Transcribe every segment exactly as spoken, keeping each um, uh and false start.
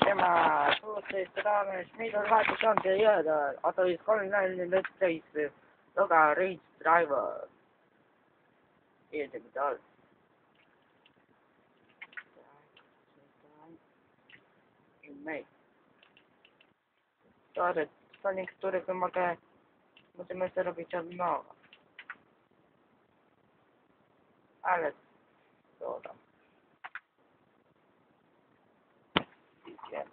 Siema, tu z tej strony Śmigol dwa tysiące jeden, a to jest kolejny let's play z Loga Ridge Driver. Jedziemy dalej. I my. Sorry, to niektórych wymagę, możemy to robić od nowa. Ale, co tam. Idziemy.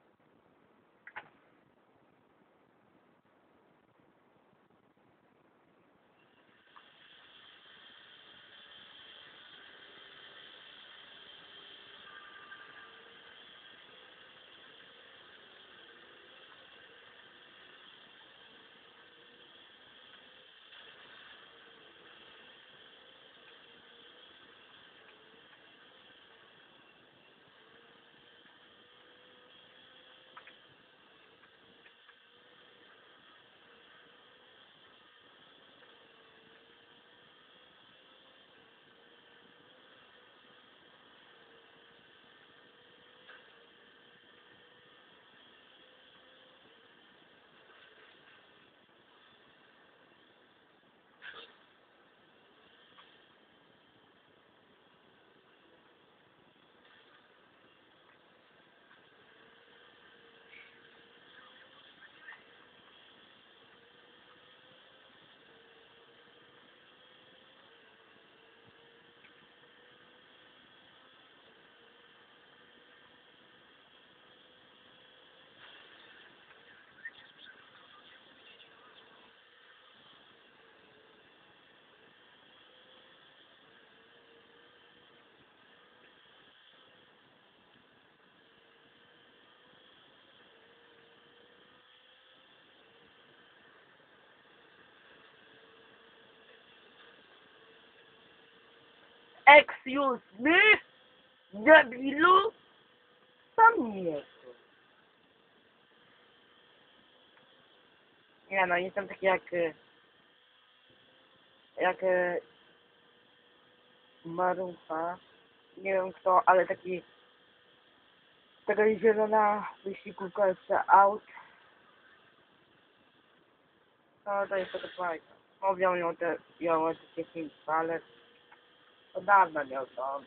Excuse me? Debilu? Tam nie jest. Nie no, jestem taki jak... Jak... Marucha. Nie wiem kto, ale taki... Taka zielona wyścigu kolce aut. No to jest taka fajna. Mówią ją te... ją o takie filmy, ale... To dawno nie oglądam.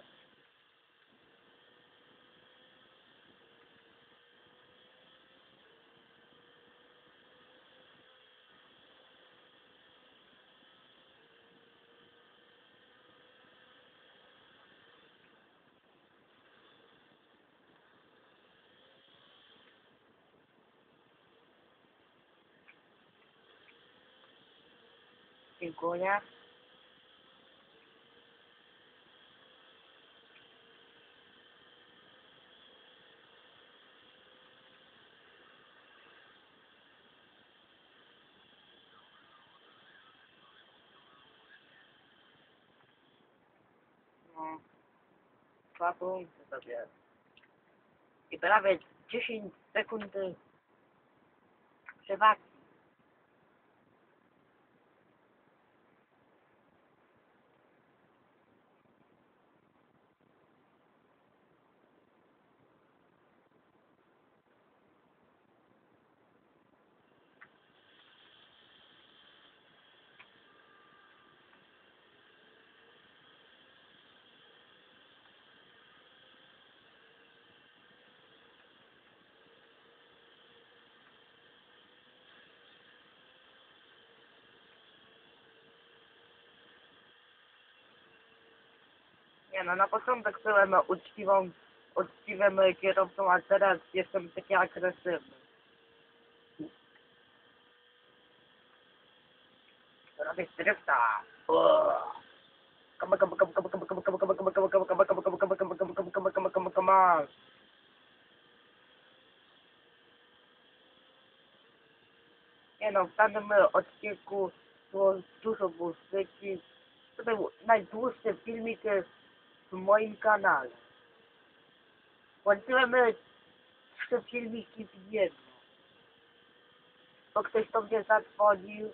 Dziękuję. No. Dwa punkty sobie. I prawie dziesięć sekund przewagi. Nie no, na początek byłem uczciwą, uczciwym kierowcą, a teraz jestem taki agresywny. Robię drifta. Come on, come on, come on, come on, come on, come on, come on, come on, come on, come on, come on, come on, come on, come on, come on, come on, come on, come on, come on. Nie no, w danym odcinku było dużo muzyki. To był najdłuższy filmik w moim kanale. Włączyłem trzy filmiki w jedno. Bo ktoś do mnie zadzwonił.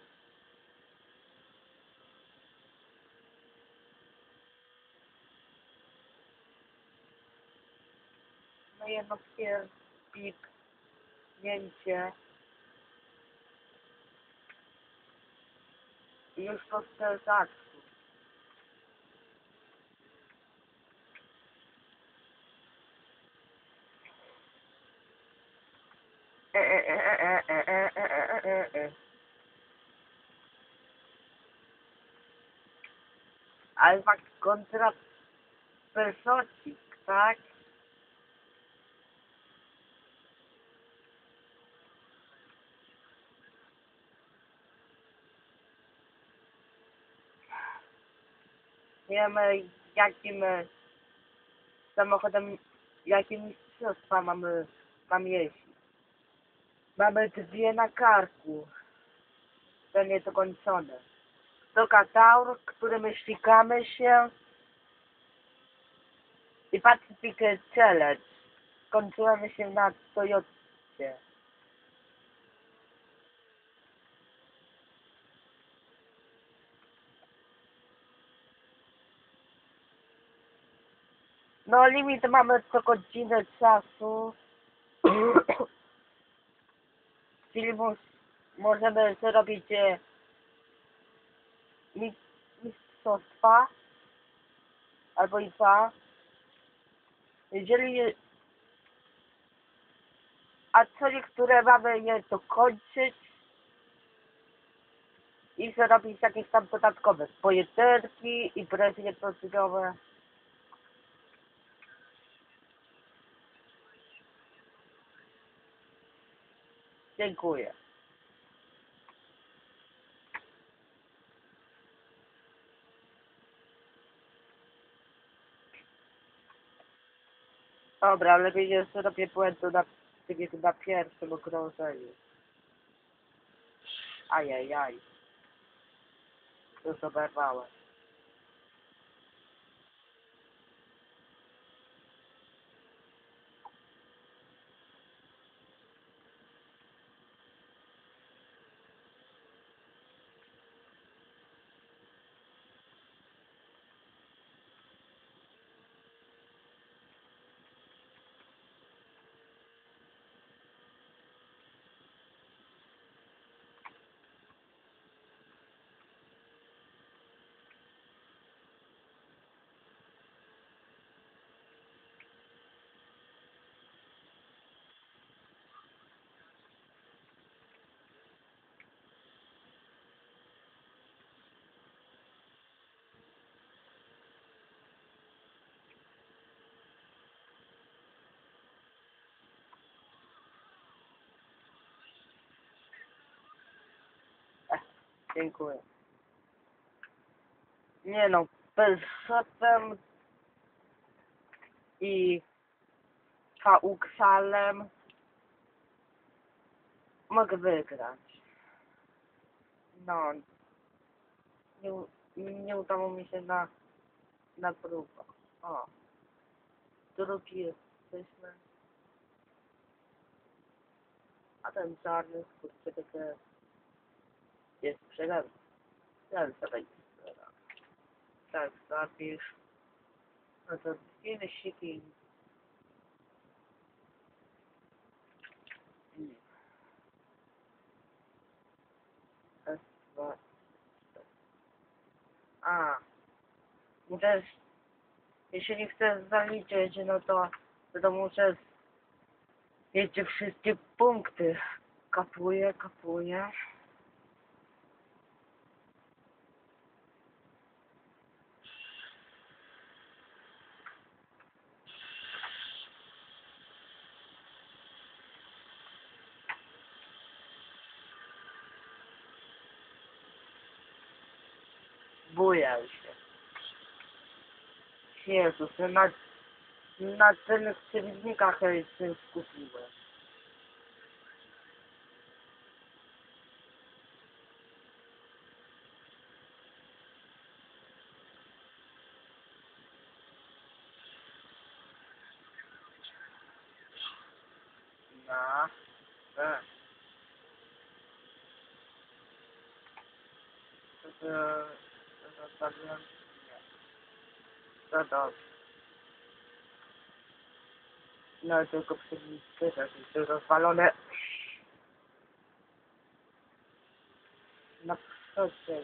No jedno pier... piknięcie. I już po startu. E, e, e, e, e, e, e, e, e, e. Ale fakt kontra persocik, tak? Wiemy jakim e, samochodem, jakim mistrzostwa mamy, mam jeździć. Mamy dwie na karku. To niedokończone. To Kataur, którym ścigamy się. I Pacific Challenge. Skończyłem się na Toyocie. No limit mamy co godzinę czasu. Czyli mus, możemy zrobić e, mis- mistrzostwa. Albo i dwa. Jeżeli... A co niektóre mamy je dokończyć i zrobić jakieś tam dodatkowe pojedynki, imprezy jednodniowe. Dziękuję. Dobra, lepiej nie zrobię błędu na, na pierwszym okrążeniu. Ajajaj. To zoberwałem. Ech, dziękuję. Nie no, Peugeotem i Kauxalem mogę wygrać. No, nie, nie udało mi się na, na próbę. O, drugi jesteśmy. A ten czarny skurczybyk jest przegrany. Ten sobie sprzeda. Tak, zapisz. No to dwie wyścigi. Nie. S dwa. A. Muszę, jeśli chcę zaliczyć, no to, to muszę mieć wszystkie punkty. Kapuję, kapuję. Bujał się. Jezus, na, na tych przeciwnikach się skupiłem. Na, tak. To, to, to zostawiłem. Nie. To dobrze. No tylko przeciwnicy, że rozwalone. Na przodzie,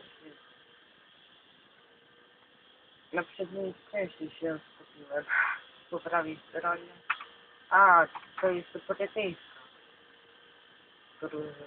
na przedniej części się skupiłem. Po prawej stronie. A, to jest brytyjska drużyna.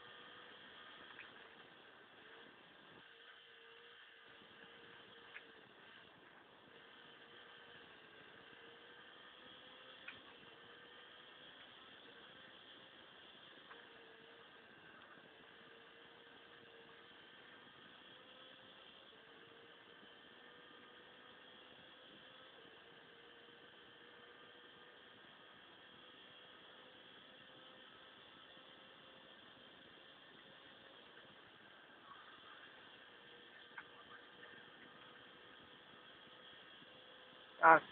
Tak.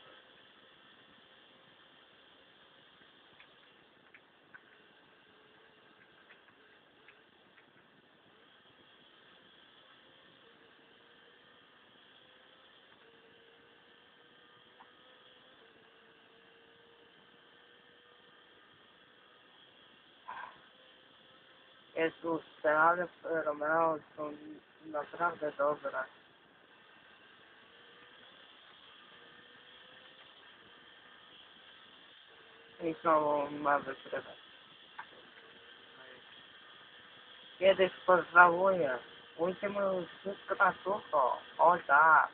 Jezus, te ale Romeo są naprawdę dobre. I znowu ma wygrywać. Kiedyś pożałuję. Ujdzie mu wszystko na sucho. O tak.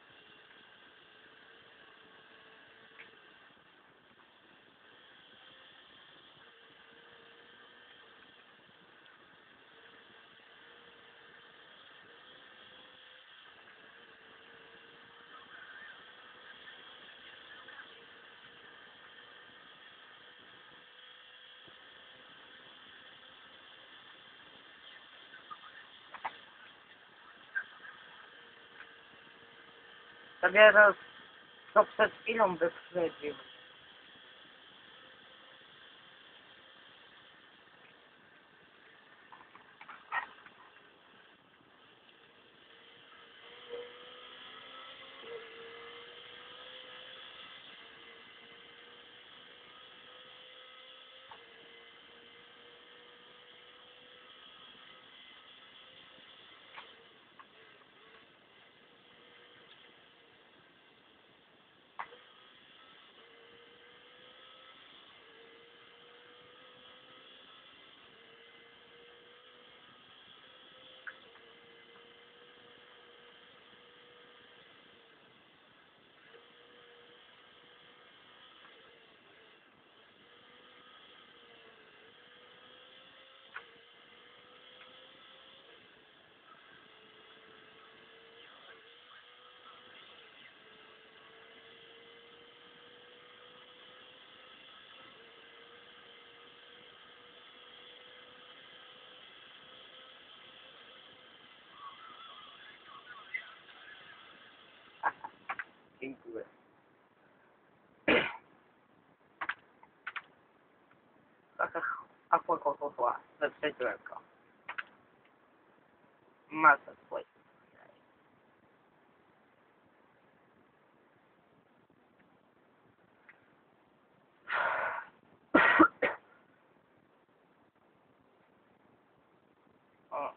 Dopiero co przed chwilą wyprzedził. Dziękuję. Taka aquacotowa, wyprzedziłem go. Masę swoich. O.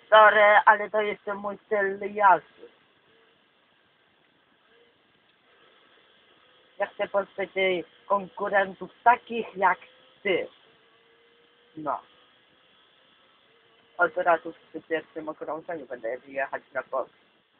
Sorry, ale to jest mój styl jazdy. Ja chcę pozbyć y, konkurentów takich jak ty. No. Od razu przy pierwszym okrążeniu będę jechać na Polskę.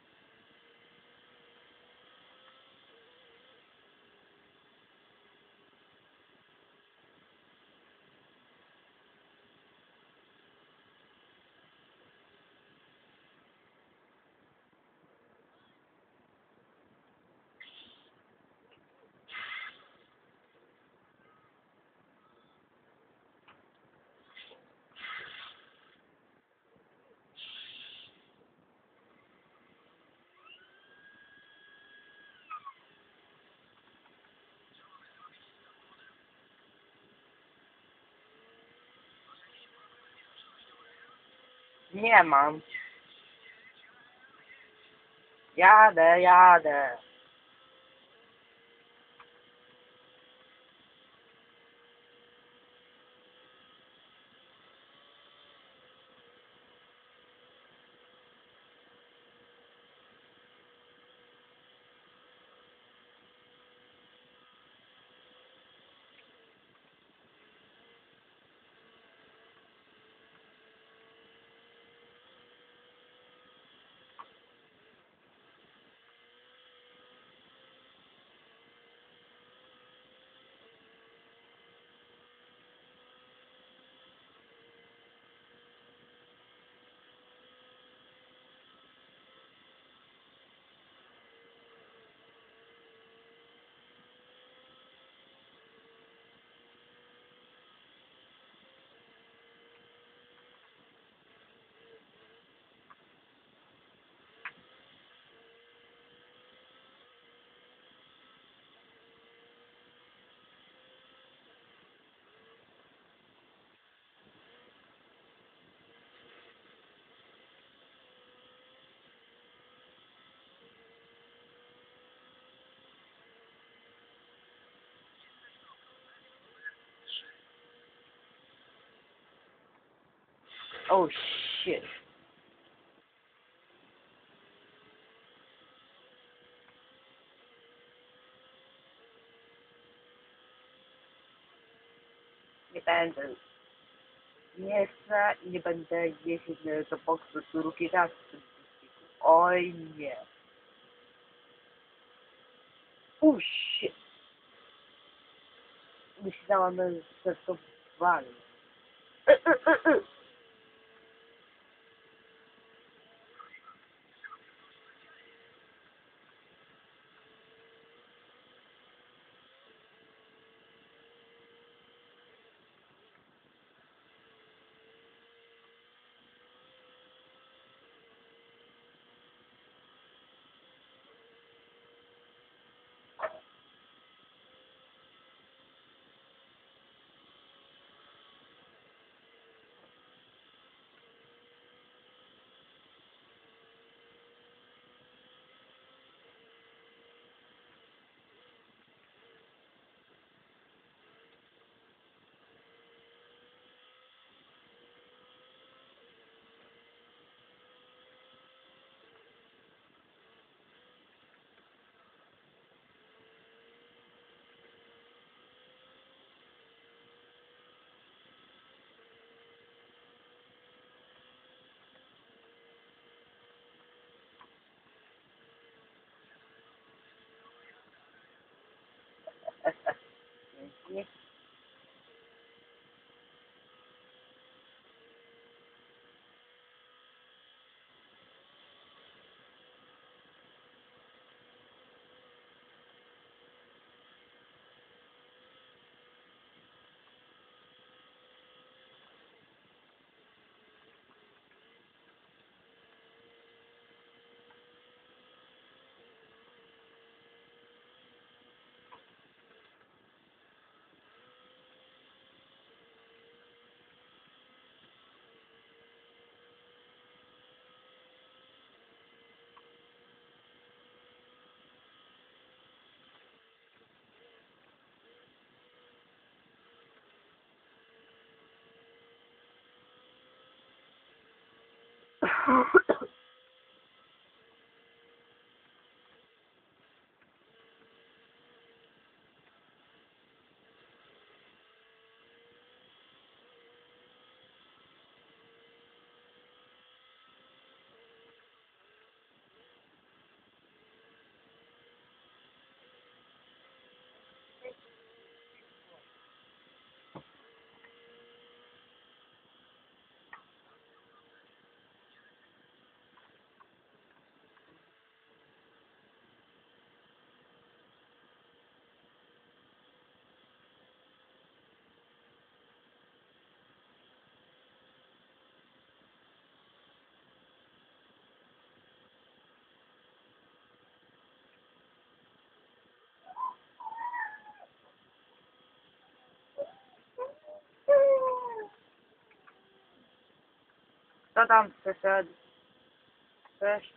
Nie mam. Jadę, jadę. Oh shit. Nie będę. Nie chcę i nie będę jeździć do boksu drugi raz w tym wyścigu. Oj nie. Oh shit. Myślałam, że to wali. Y, y, y, y. Nie. Co tam przyszedł? Cześć.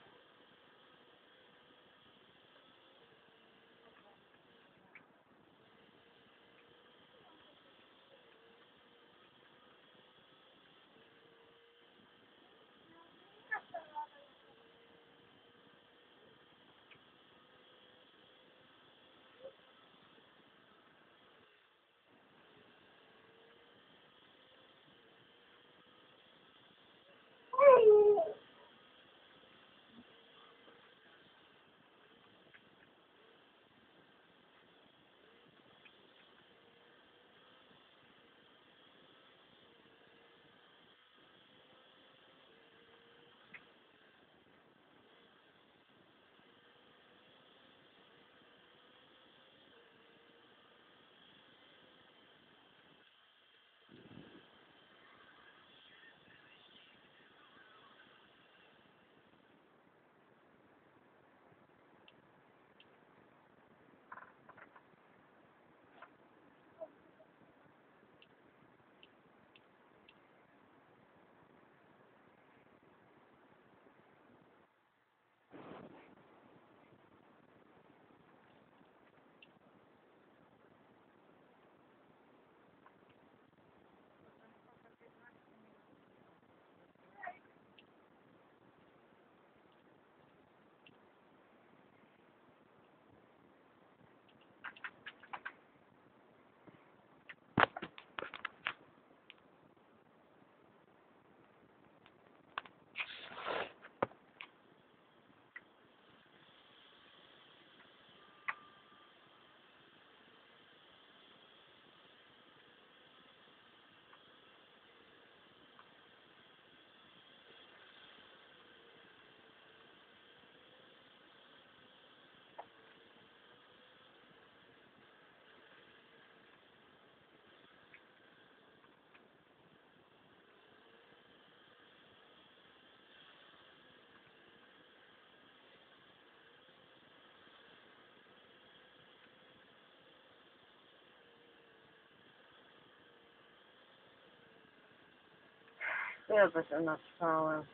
Ja bez natrwałem.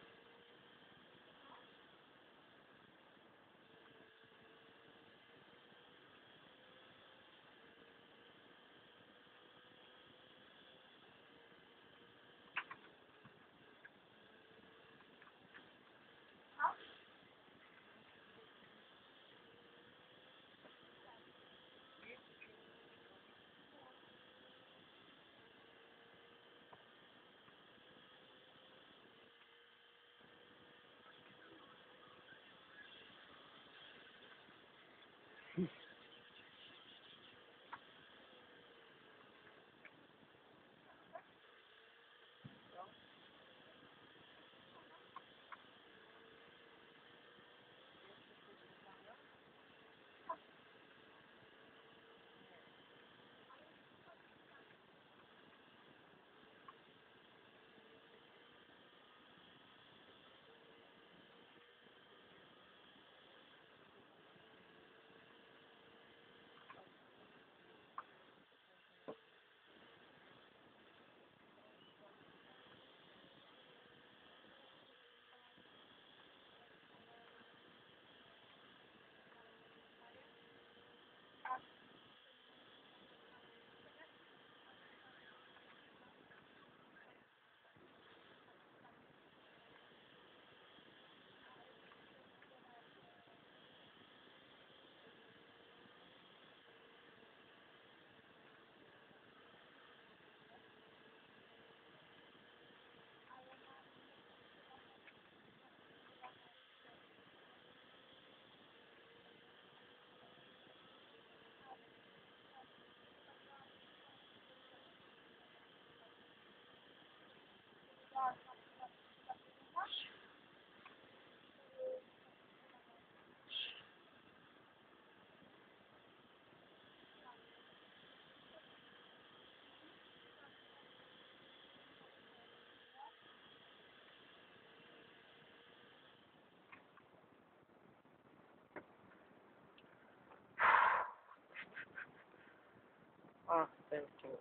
Thank you.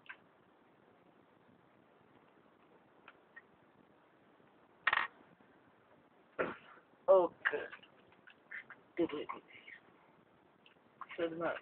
Okay. Good night.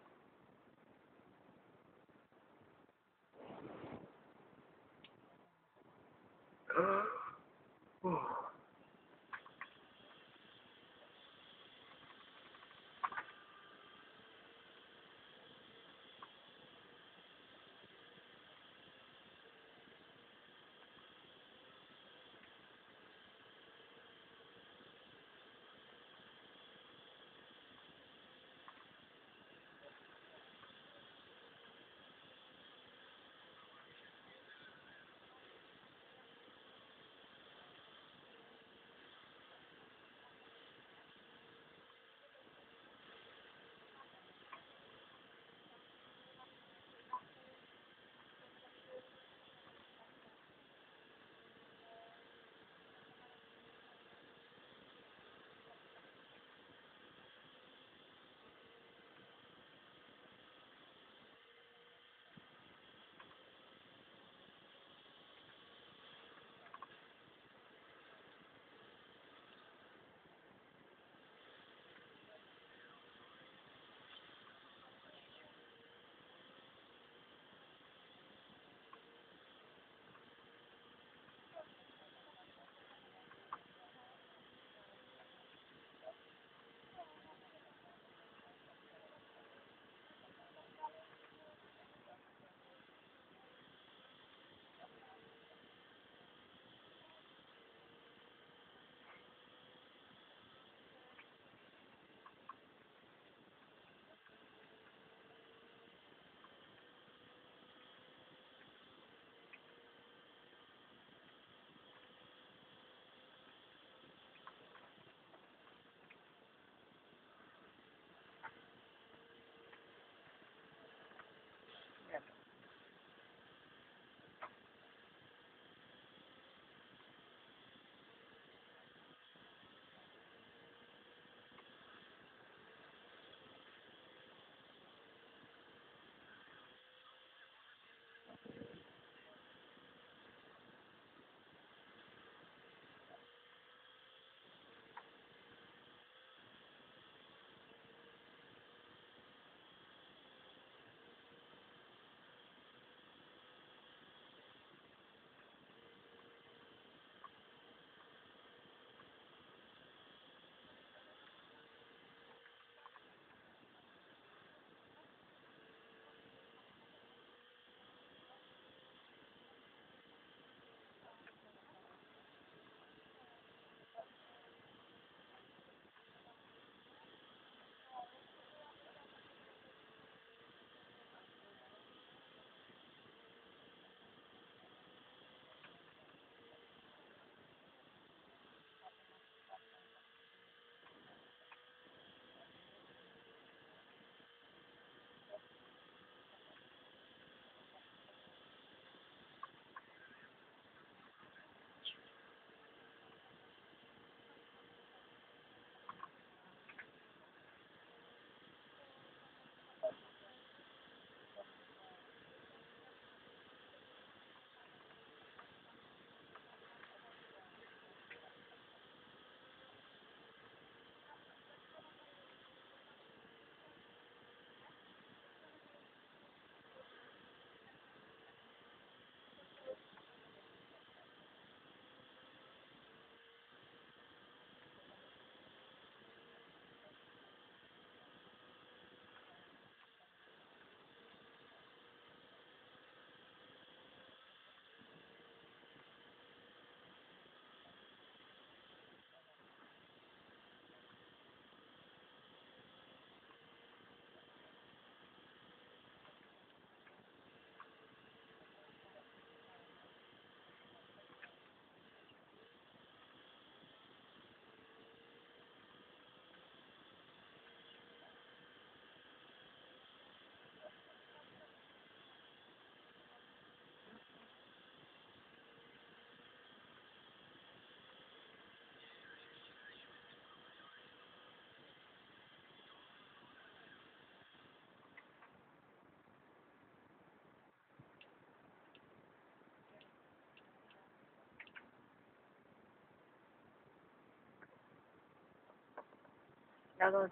Ja, to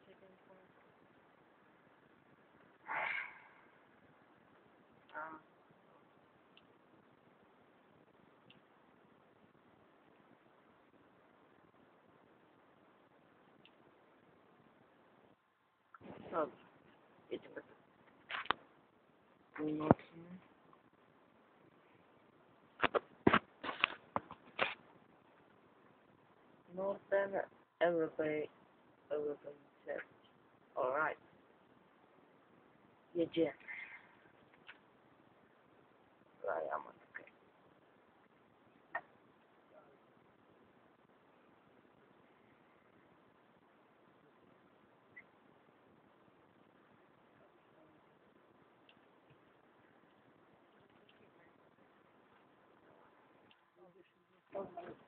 um, so, it's Northern everybody, everybody said, alright, yeah, Jen. Right, I'm okay.